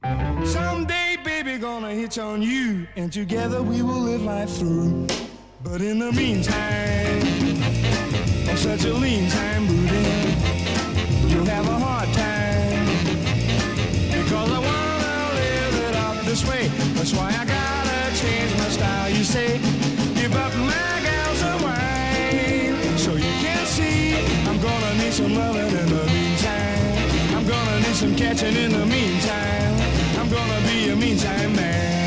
Someday, baby, gonna hitch on you, and together we will live life through. But in the meantime, I'm such a lean time booty, you'll have a hard time, because I wanna live it up this way. That's why I gotta change my style. You say, give up my gals a wine, so you can see I'm gonna need some loving in the meantime. I'm gonna need some catching in the meantime. I'm gonna be a meantime man.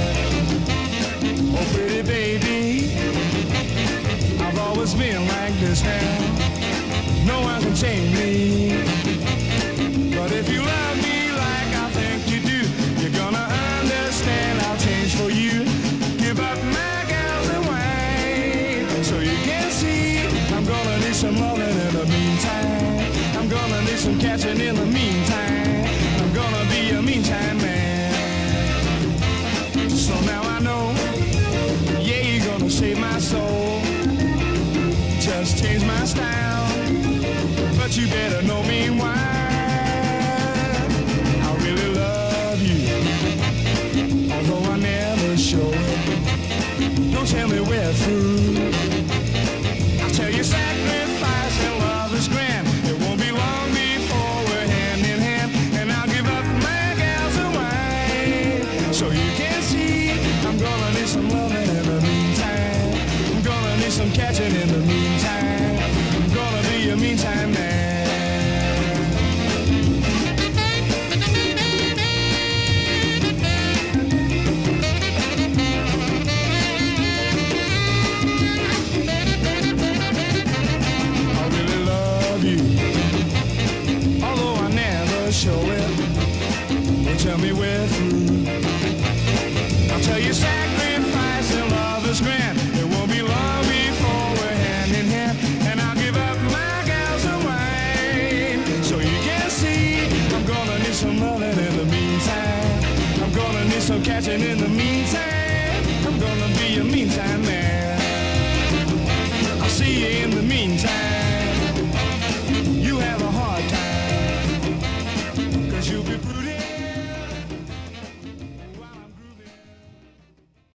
Oh, pretty baby, I've always been like this now. No one can change me. But if you love me like I think you do, you're gonna understand I'll change for you. Give up my gals and wine, so you can see I'm gonna need some loving in the meantime. I'm gonna need some catching in the meantime. I'm gonna be a meantime man. So now I know, yeah, you're gonna save my soul. Just change my style, but you better know me why. I really love you, although I never show it. Don't tell me we're through. I'll tell you sacrifice and love is grand. It won't be long before we're hand in hand, and I'll give up my gals and wine, so you can see I'm gonna need some loving in the meantime. I'm gonna need some catching in the meantime. I'm gonna be a meantime man. I really love you, although I never show it. Don't tell me we're through. I'll tell you sacrifice and love is grand. It won't be long before we're hand in hand, and I'll give up my gals and wine, so you can see I'm gonna need some loving in the meantime. I'm gonna need some catching in the meantime. I'm gonna be a meantime man.